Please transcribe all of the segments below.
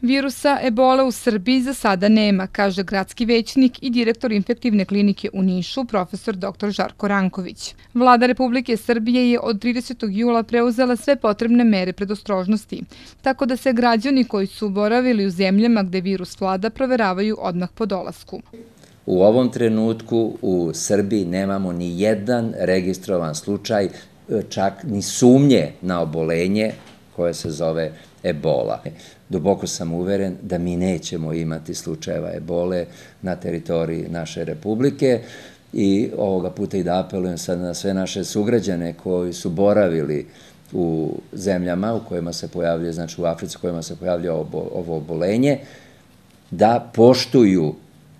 Virusa ebole u Srbiji za sada nema, kaže gradski većnik i direktor infektivne klinike u Nišu, profesor dr. Žarko Ranković. Vlada Republike Srbije je od 30. jula preuzela sve potrebne mere predostrožnosti, tako da se građani koji su boravili u zemljama gde virus vlada proveravaju odmah po dolasku. U ovom trenutku u Srbiji nemamo ni jedan registrovan slučaj, čak ni sumnje na obolenje koje se zove ebola. Duboko sam uveren da mi nećemo imati slučajeva ebole na teritoriji naše Republike i ovoga puta i da apelujem sad na sve naše sugrađane koji su boravili u zemljama u kojima se pojavljuje, znači u Africi u kojima se pojavljuje ovo obolenje, da poštuju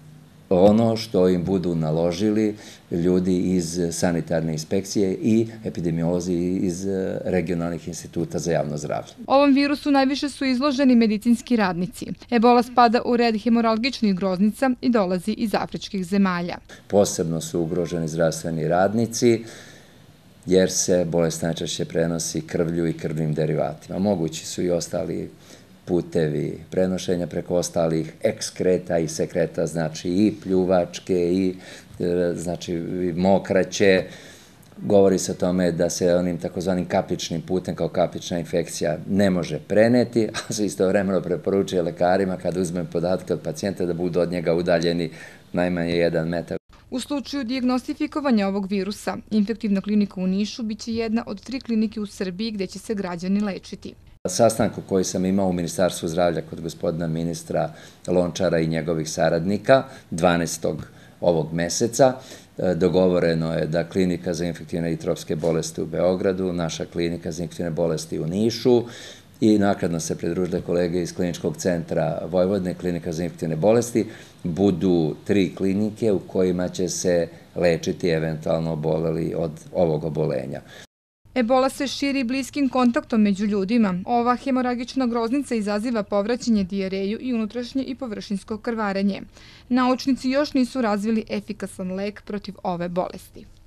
ono što im budu naložili ljudi iz sanitarne inspekcije i epidemiolozi iz regionalnih instituta za javno zdravlje. Ovom virusu najviše su izloženi medicinski radnici. Ebola spada u red hemoralgičnih groznica i dolazi iz afričkih zemalja. Posebno su ugroženi zdravstveni radnici, jer se bolest najčešće prenosi krvlju i krvnim derivatima. Mogući su i ostali putevi prenošenja preko ostalih ekskreta i sekreta, znači i pljuvačke i znači mokraće. Govori se o tome da se onim takozvanim kapličnim putem kao kaplična infekcija ne može preneti, a se istovremeno preporučuje lekarima kada uzmem podatke od pacijenta da budu od njega udaljeni najmanje 1 metar. U slučaju dijagnostifikovanja ovog virusa, infektivna klinika u Nišu biće jedna od 3 klinike u Srbiji gde će se građani lečiti. Sastanku koji sam imao u Ministarstvu zdravlja kod gospodina ministra Lončara i njegovih saradnika 12. ovog meseca dogovoreno je da klinika za infektivne i tropske bolesti u Beogradu, naša klinika za infektivne bolesti u Nišu i naknadno se pridružile kolege iz Kliničkog centra Vojvodine, klinika za infektivne bolesti, budu 3 klinike u kojima će se lečiti eventualno oboleli od ovog obolenja. Ebola se širi bliskim kontaktom među ljudima. Ova hemoragična groznica izaziva povraćanje, dijareju i unutrašnje i površinsko krvarenje. Naučnici još nisu razvili efikasan lek protiv ove bolesti.